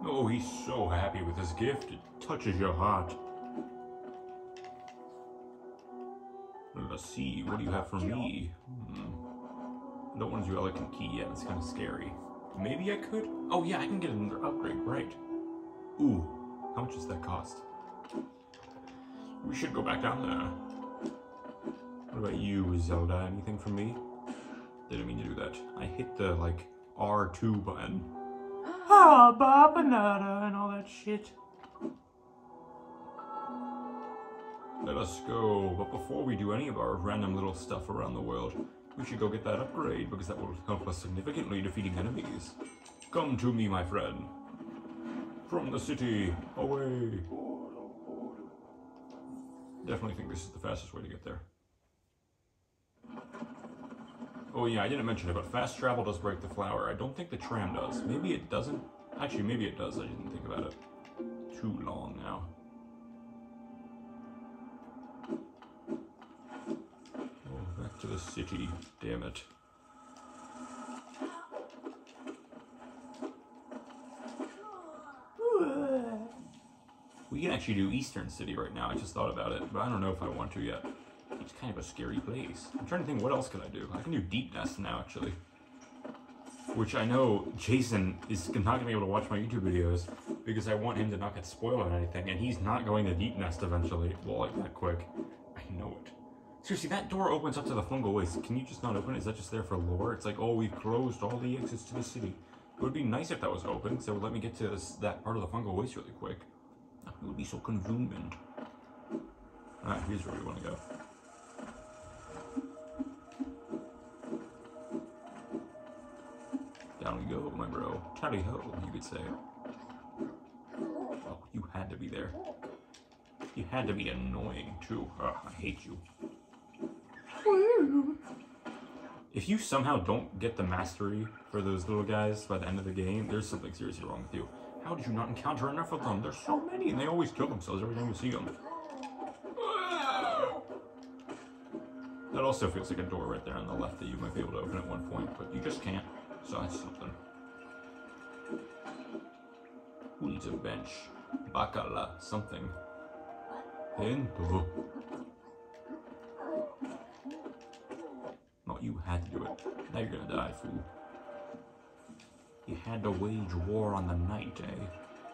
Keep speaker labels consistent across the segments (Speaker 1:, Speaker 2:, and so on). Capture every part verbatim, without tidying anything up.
Speaker 1: Oh, he's so happy with his gift. It touches your heart. Let's see, what do you have for me? Hmm. I don't want to do elegant key yet, it's kind of scary. Maybe I could? Oh yeah, I can get another upgrade, right. Ooh, how much does that cost? We should go back down there. What about you, Zelda? Anything for me? Didn't mean to do that. I hit the, like, R two button. Ah, Babanada and all that shit. Let us go, but before we do any of our random little stuff around the world, we should go get that upgrade, because that will help us significantly defeating enemies. Come to me, my friend. From the city, away. Definitely think this is the fastest way to get there. Oh yeah, I didn't mention it, but fast travel does break the flower. I don't think the tram does. Maybe it doesn't. Actually, maybe it does. I didn't think about it. Too long now. Oh, back to the city. Damn it. We can actually do Eastern City right now. I just thought about it, but I don't know if I want to yet. It's kind of a scary place. I'm trying to think, what else can I do? I can do Deep Nest now, actually. Which I know Jason is not going to be able to watch my YouTube videos because I want him to not get spoiled on anything, and he's not going to Deep Nest eventually. Well, like that quick. I know it. Seriously, that door opens up to the fungal waste. Can you just not open it? Is that just there for lore? It's like, oh, we've closed all the exits to the city. It would be nice if that was open, because it would let me get to this, that part of the fungal waste really quick. It would be so convenient. Alright, here's where we want to go. Down we go, my bro. Tally ho, you could say. Oh, you had to be there. You had to be annoying, too. Ugh, I hate you. If you somehow don't get the mastery for those little guys by the end of the game, there's something seriously wrong with you. How did you not encounter enough of them? There's so many, and they always kill themselves every time you see them. That also feels like a door right there on the left that you might be able to open at one point, but you just can't. So that's something. Who needs a bench? Bacala, something. Ento. No, you had to do it. Now you're gonna die, fool. You had to wage war on the night, eh?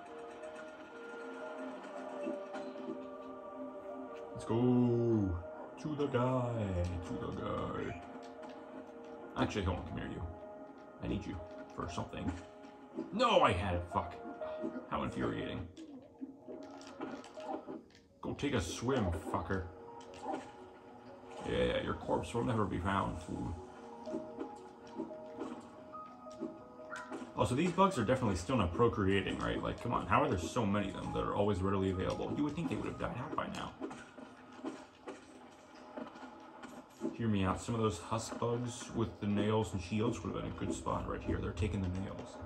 Speaker 1: Let's go! To the guy! To the guy! Actually, hold on, come here, you. I need you for something. No, I had it, fuck. How infuriating. Go take a swim, fucker. Yeah, yeah, your corpse will never be found, fool. Also, these bugs are definitely still not procreating, right? Like, come on, how are there so many of them that are always readily available? You would think they would have died out by now. Hear me out. Some of those husk bugs with the nails and shields would have been a good spot right here. They're taking the nails.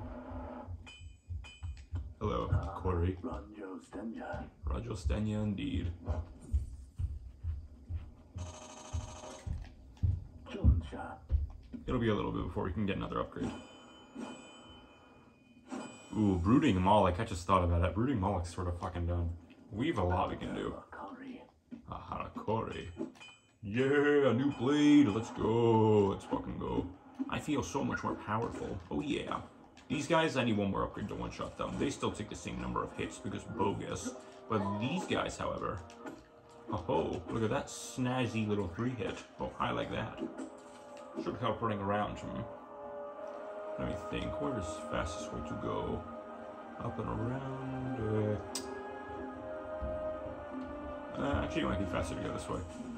Speaker 1: Hello, Corey. Rajo Stenya, indeed. It'll be a little bit before we can get another upgrade. Ooh, Brooding Moloch. I just thought about it. Brooding Moloch's sort of fucking done. We have a lot we can do. A Harakori. Yeah, a new blade. Let's go. Let's fucking go. I feel so much more powerful. Oh yeah. These guys, I need one more upgrade to one-shot them. They still take the same number of hits because bogus. But these guys, however... Oh, look at that snazzy little three-hit. Oh, I like that. Should help running around. Hmm. Let me think. Where's the fastest way to go? Up and around. Uh, uh, actually, it might be faster to go this way.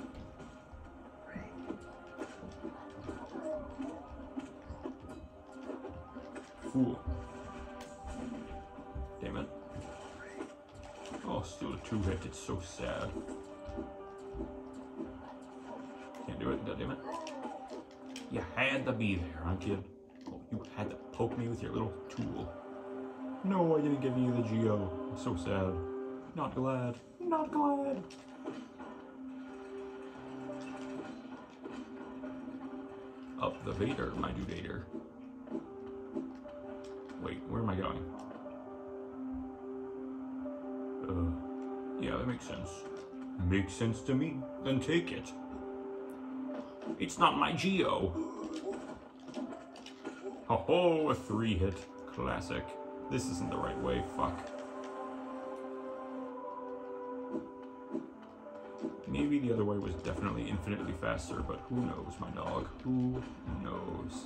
Speaker 1: Fool. Damn it. Oh, still a two-hit. It's so sad. Can't do it. God damn it. You had to be there, aren't you? Oh, you had to poke me with your little tool. No, I didn't give you the Geo. I'm so sad. Not glad. Not glad. Up the Vader, my dude Vader. Wait, where am I going? Yeah, that makes sense. Makes sense to me. Then take it. It's not my Geo. Ho ho, a three hit. Classic. This isn't the right way, fuck. Maybe the other way was definitely infinitely faster, but who knows, my dog? Who knows?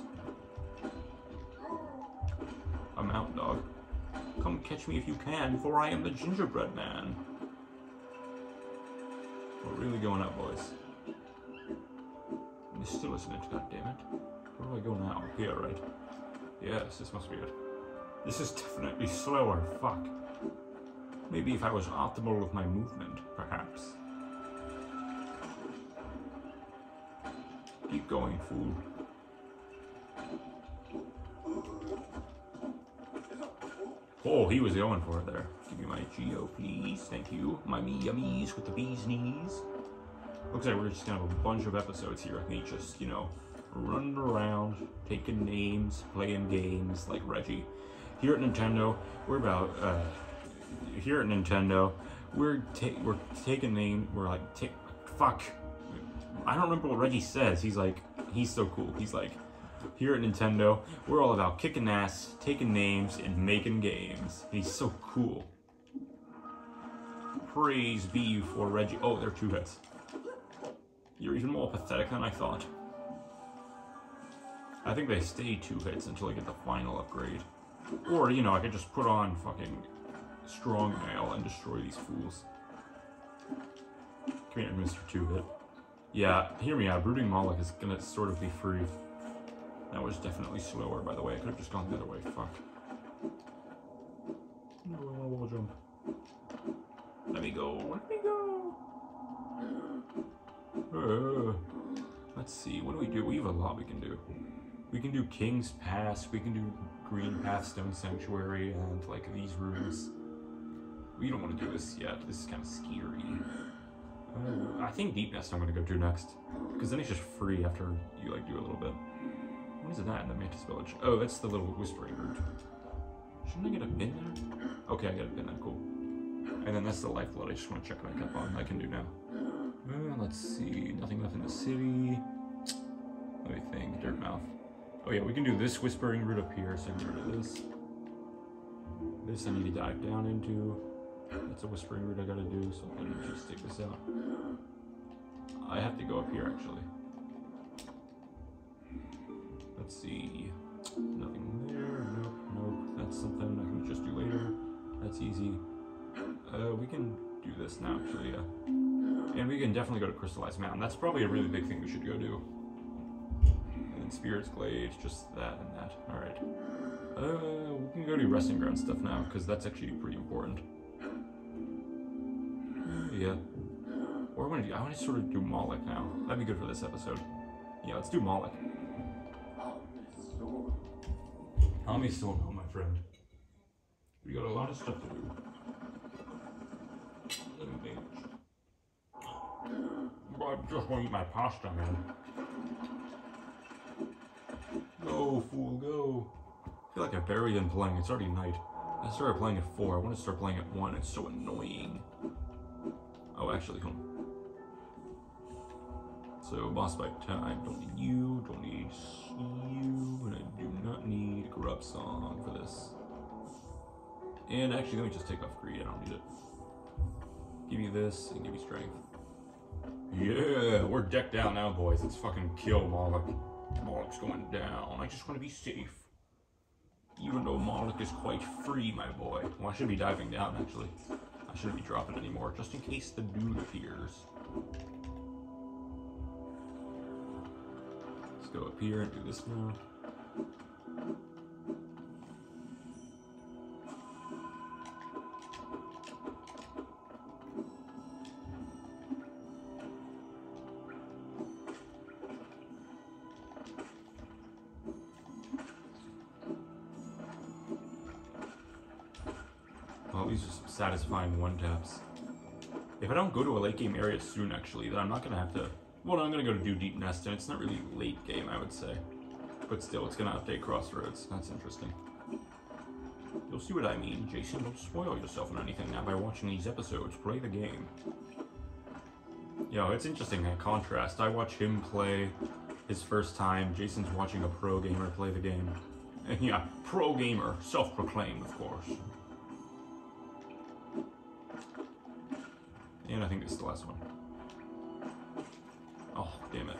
Speaker 1: I'm out, dog. Come catch me if you can, for I am the gingerbread man. We're really going up, boys. And this still isn't it, goddammit. Where do I go now? Here, right? Yes, this must be it. This is definitely slower, fuck. Maybe if I was optimal with my movement, perhaps. Keep going, fool. Oh, he was going for it there. Give me my Geo, please. Thank you. My me yummies with the bee's knees. Looks like we're just gonna have a bunch of episodes here of me just, you know, running around, taking names, playing games like Reggie. Here at Nintendo, we're about, uh, here at Nintendo, we're, ta we're taking name, we're like, take, fuck. I don't remember what Reggie says. He's like, he's so cool. He's like, here at Nintendo, we're all about kicking ass, taking names, and making games. He's so cool. Praise be you for Reggie. Oh, there are two hits. You're even more pathetic than I thought. I think they stay two hits until I get the final upgrade. Or, you know, I could just put on fucking strong mail and destroy these fools. Come here, Mister Two Hit. Yeah, hear me out. Brooding Moloch is gonna sort of be free. That was definitely slower, by the way. I could have just gone the other way. Fuck. No, I want a wall jump. Let me go. Let me go. Uh, let's see. What do we do? We have a lot we can do. We can do King's Pass. We can do Green Path Stone Sanctuary and like these rooms. We don't want to do this yet. This is kind of scary. Uh, I think Deep Nest I'm going to go to next. Because then it's just free after you like do a little bit. What is that in the Mantis Village? Oh, that's the little whispering route. Shouldn't I get a pin there? Okay, I got a pin there, cool. And then that's the lifeblood I just want to check back up on. I can do now. Uh, let's see, nothing left in the city. Let me think, Dirtmouth. Oh yeah, we can do this whispering route up here, so I can get rid of this. This I need to dive down into. That's a whispering route I gotta do, so let me just take this out. I have to go up here, actually. Let's see. Nothing there. Nope, nope. That's something I can just do later. That's easy. Uh, we can do this now, actually, yeah. And we can definitely go to Crystallized Mountain. That's probably a really big thing we should go do. And then Spirit's Glade, just that and that. Alright. Uh, we can go do Resting Ground stuff now, because that's actually pretty important. Uh, yeah. Or I want to do, I want to sort of do Moloch now. That'd be good for this episode. Yeah, let's do Moloch. Tommy still no, my friend. We got a lot of stuff to do. Let me think. I just want to eat my pasta, man. Go, fool, go. I feel like I've barely been playing. It's already night. I started playing at four. I want to start playing at one. It's so annoying. Oh, actually, hold on. So, boss fight time. Don't need you. Don't need you. And I do not need Grub Song for this. And actually, let me just take off greed. I don't need it. Give me this and give me strength. Yeah, we're decked out now, boys. Let's fucking kill Moloch. Moloch's going down. I just want to be safe. Even though Moloch is quite free, my boy. Well, I should be diving down, actually. I shouldn't be dropping anymore, just in case the dude appears. Let's go up here and do this now. These are some satisfying one taps. If I don't go to a late game area soon, actually, then I'm not gonna have to. Well, I'm gonna go to do Deep Nest, and it's not really late game, I would say. But still, it's gonna update Crossroads. That's interesting. You'll see what I mean. Jason, don't spoil yourself on anything now by watching these episodes. Play the game. Yo, it's interesting that contrast. I watch him play his first time. Jason's watching a pro gamer play the game. And yeah, pro gamer, self-proclaimed, of course. And I think this is the last one. Oh, damn it.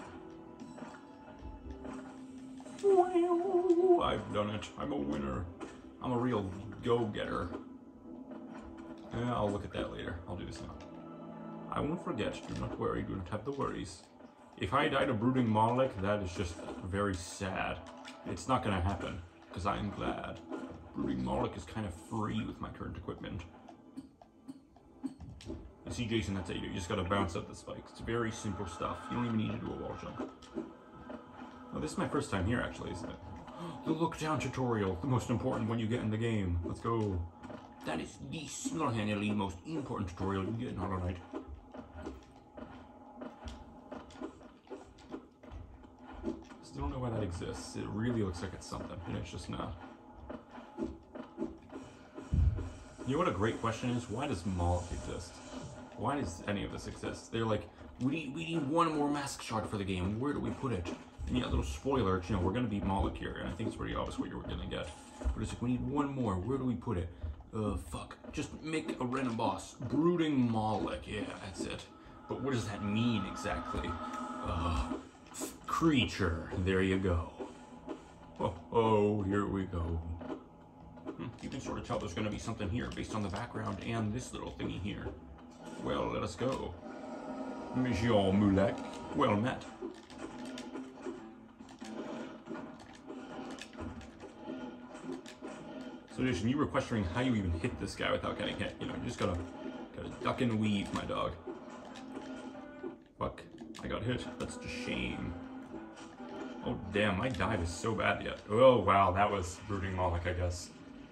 Speaker 1: I've done it. I'm a winner. I'm a real go-getter. Yeah, I'll look at that later. I'll do this now. I won't forget. Do not worry. Do not have the worries. If I died of brooding Moloch, that is just very sad. It's not gonna happen, because I am glad. Brooding Moloch is kind of free with my current equipment. You see, Jason, that's how you do. You just gotta bounce up the spikes. It's very simple stuff. You don't even need to do a wall jump. Well, this is my first time here, actually, isn't it? The look down tutorial, the most important one you get in the game. Let's go. That is the single-handedly most important tutorial you get in Hollow Knight. Still don't know why that exists. It really looks like it's something, and it's just not. You know what a great question is? Why does Moloch exist? Why does any of this exist? They're like, we need, we need one more mask shard for the game. Where do we put it? And yeah, a little spoiler, you know, we're going to beat Moloch here, and I think it's pretty obvious what you're going to get. But it's like, we need one more. Where do we put it? Uh, fuck. Just make a random boss. Brooding Moloch. Yeah, that's it. But what does that mean exactly? Uh, creature. There you go. Oh, oh, here we go. Hmm, you can sort of tell there's going to be something here based on the background and this little thingy here. Well, let us go. Monsieur Moulek, well met. So Jason, you were questioning how you even hit this guy without getting hit. You know, you just gotta, gotta duck and weave, my dog. Fuck, I got hit. That's a shame. Oh damn, my dive is so bad yet. Oh wow, that was Brooding Moloch, I guess.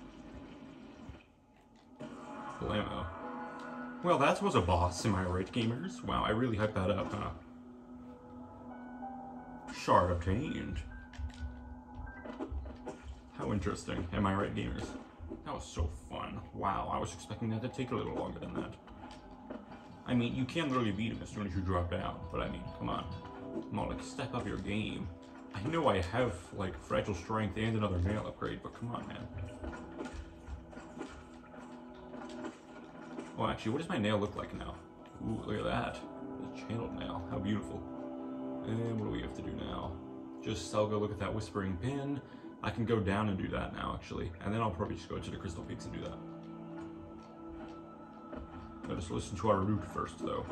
Speaker 1: Blammo. Well, that was a boss, am I right, gamers? Wow, I really hyped that up, huh? Shard obtained. How interesting, am I right, gamers? That was so fun. Wow, I was expecting that to take a little longer than that. I mean, you can literally beat him as soon as you drop down, but I mean, come on. Moloch, step up your game. I know I have, like, fragile strength and another nail upgrade, but come on, man. Oh, actually, what does my nail look like now? Ooh, look at that. The channeled nail. How beautiful. And what do we have to do now? Just, I'll go look at that Whispering Pin. I can go down and do that now, actually. And then I'll probably just go to the Crystal Peaks and do that. Let us listen to our route first, though.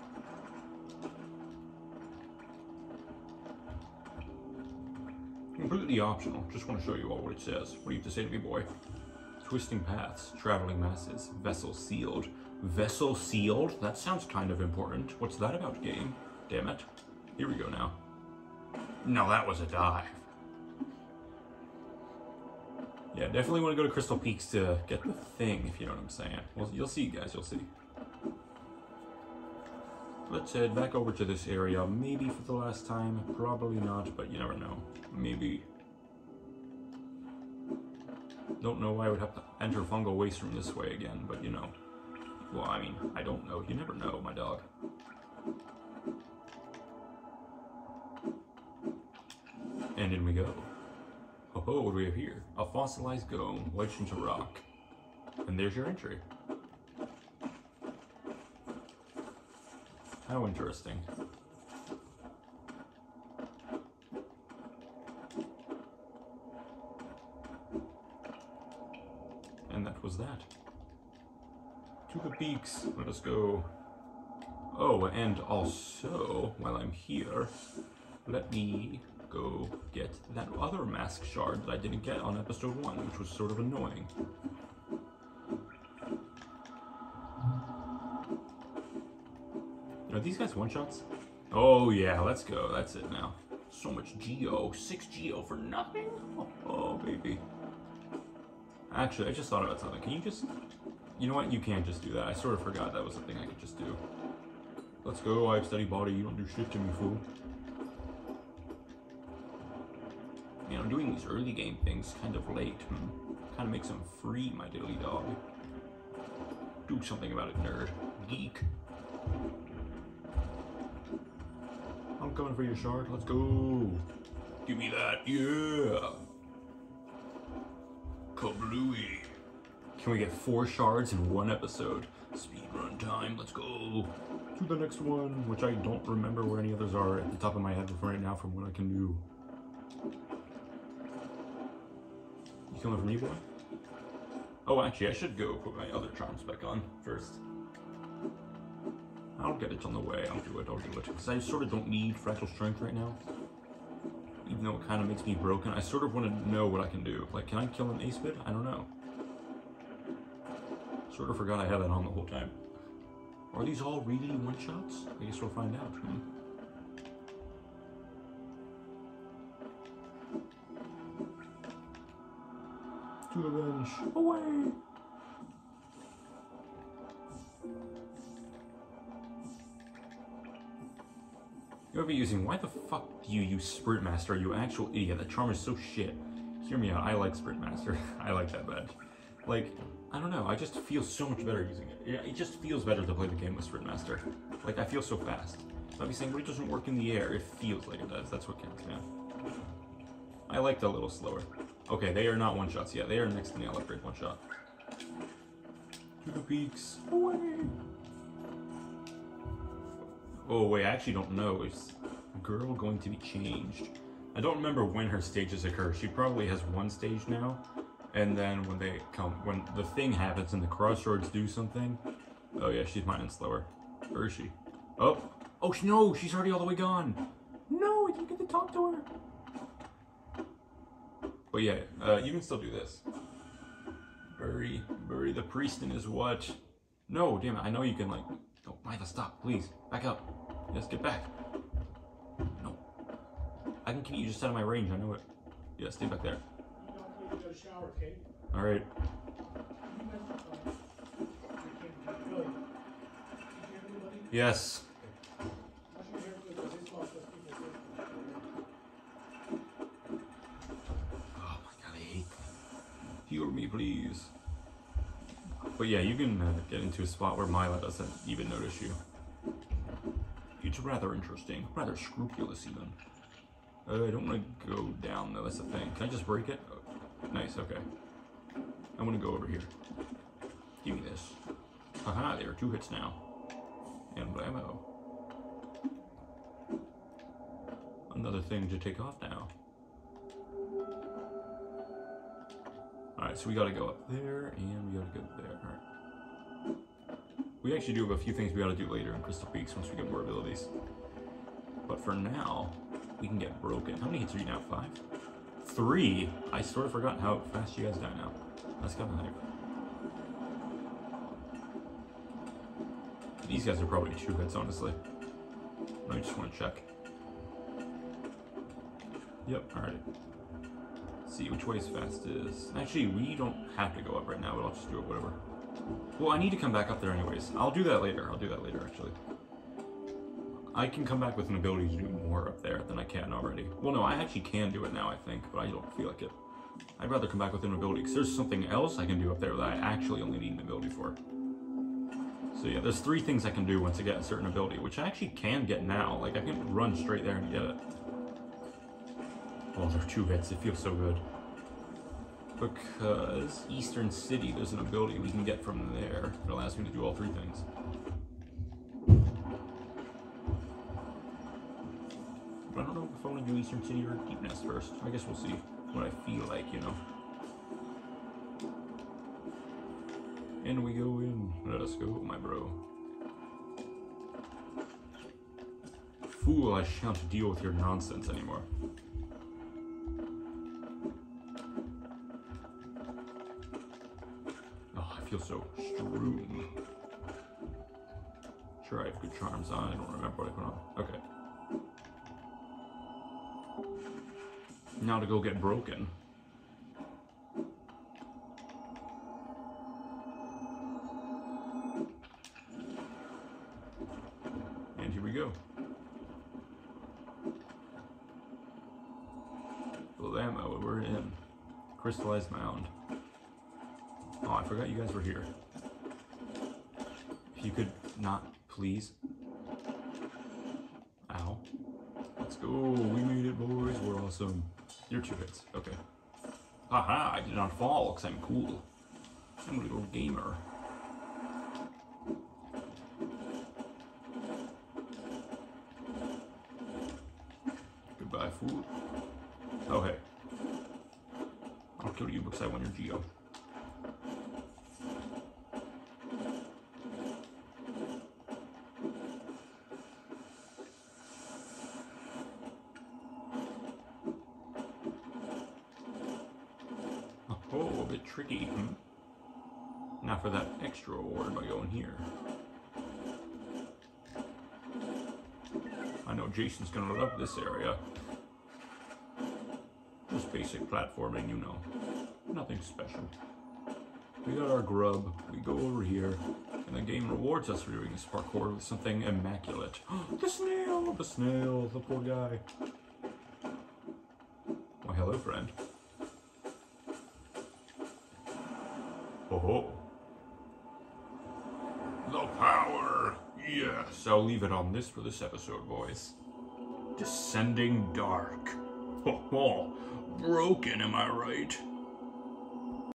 Speaker 1: Completely optional. Just want to show you all what it says. What do you have to say to me, boy? Twisting paths, traveling masses, vessel sealed. Vessel sealed? That sounds kind of important. What's that about, game? Damn it. Here we go now. No, that was a dive. Yeah, definitely want to go to Crystal Peaks to get the thing, if you know what I'm saying. Well, you'll see, guys, you'll see. Let's head back over to this area, maybe for the last time. Probably not, but you never know. Maybe. Don't know why I would have to enter fungal waste from this way again, but you know. Well, I mean, I don't know. You never know, my dog. And in we go. Oh, oh, what do we have here? A fossilized gome wedged into rock. And there's your entry. How interesting. And that was that. To the peaks, let us go. Oh, and also, while I'm here, let me go get that other mask shard that I didn't get on episode one, which was sort of annoying. Are these guys one-shots? Oh yeah, let's go. That's it now. So much Geo. Six Geo for nothing? Oh, oh, baby. Actually, I just thought about something. Can you just... You know what? You can't just do that. I sort of forgot that was something I could just do. Let's go. I have steady body. You don't do shit to me, fool. Man, I'm doing these early game things kind of late. Hmm. Kind of makes them free, my diddly dog. Do something about it, nerd. Geek. I'm coming for your shard. Let's go. Give me that. Yeah. Kablooey. Can we get four shards in one episode? Speed run time. Let's go to the next one, which I don't remember where any others are at the top of my head right now from what I can do. You coming from me, boy? Oh, actually, I should go put my other charms back on first. I'll get it on the way. I'll do it. I'll do it. Because I sort of don't need fractal strength right now. Even though it kind of makes me broken. I sort of want to know what I can do. Like, can I kill an ace bid? I don't know. Sort of forgot I had that on the whole time. Are these all really one-shots? I guess we'll find out. Hmm. To the bench. Away! You'll be using, why the fuck do you use Sprint Master, you actual idiot? That charm is so shit. Hear me out, I like Sprint Master. I like that badge. Like, I don't know, I just feel so much better using it. Yeah, it just feels better to play the game with Sprint Master. Like, I feel so fast. So I'd be saying, but it doesn't work in the air. It feels like it does. That's what counts, man. I liked it a little slower. Okay, they are not one-shots yet. They are next to the upgrade one-shot. To the peaks. Away! Oh, wait, I actually don't know. Is girl going to be changed? I don't remember when her stages occur. She probably has one stage now. And then when they come, when the thing happens and the crossroads do something. Oh yeah, she's mining slower. Where is she? Oh, oh no, she's already all the way gone. No, I didn't get to talk to her. But yeah, uh, you can still do this. Bury, bury the priest in his what? No, damn it, I know you can like, no, Martha, stop, please, back up. Yes, get back. No. I can keep you just out of my range, I know it. Yeah, stay back there.
Speaker 2: You go shower, Kate.
Speaker 1: All right. Yes. Oh my god, I hate that. Heal me, please. But yeah, you can uh, get into a spot where Mila doesn't even notice you. It's rather interesting, rather scrupulous even. Uh, I don't want to go down though, that's the thing. Can I just break it? Oh, nice, okay. I want to go over here. Give me this. Haha, there are two hits now. And blammo. Another thing to take off now. Alright, so we gotta go up there, and we gotta go there. Alright. We actually do have a few things we gotta do later in Crystal Peaks once we get more abilities. But for now, we can get broken. How many hits are you now? Five? Three? I sort of forgot how fast you guys die now. That's kind of hype. These guys are probably two hits, honestly. I just want to check. Yep, alright. See which way is fastest. Actually, we don't have to go up right now, but I'll just do it, whatever. Well, I need to come back up there anyways. I'll do that later. I'll do that later, actually. I can come back with an ability to do more up there than I can already. Well, no, I actually can do it now, I think, but I don't feel like it. I'd rather come back with an ability, because there's something else I can do up there that I actually only need an ability for. So yeah, there's three things I can do once I get a certain ability, which I actually can get now. Like, I can run straight there and get it. Oh, they're two hits. It feels so good. Because Eastern City, there's an ability we can get from there that allows me to do all three things. But I don't know if I want to do Eastern City or Deep Nest first. I guess we'll see what I feel like, you know. And we go in. Let us go, my bro. Fool, I shan't deal with your nonsense anymore. Oh, I feel so strong. Sure, I have good charms on. I don't remember what I put on. Okay. Now to go get broken. And here we go. full of ammo. We're in. Crystallized mound. Oh, I forgot you guys were here. If you could not, please. Ow. Let's go. We made it, boys. We're awesome. You're two hits. Okay. Haha, I did not fall because I'm cool. I'm a little gamer. Goodbye, fool. Oh, hey. I'll kill you because I won your Geo. Oh, a bit tricky. Hmm? Now for that extra reward by going here. I know Jason's gonna love this area. Just basic platforming, you know. Nothing special. We got our grub, we go over here, and the game rewards us for doing this parkour with something immaculate. The snail! The snail, the poor guy. Why, hello, friend. Oh ho. The power! Yes, I'll leave it on this for this episode, boys. Descending dark. Oh, oh. Broken, am I right?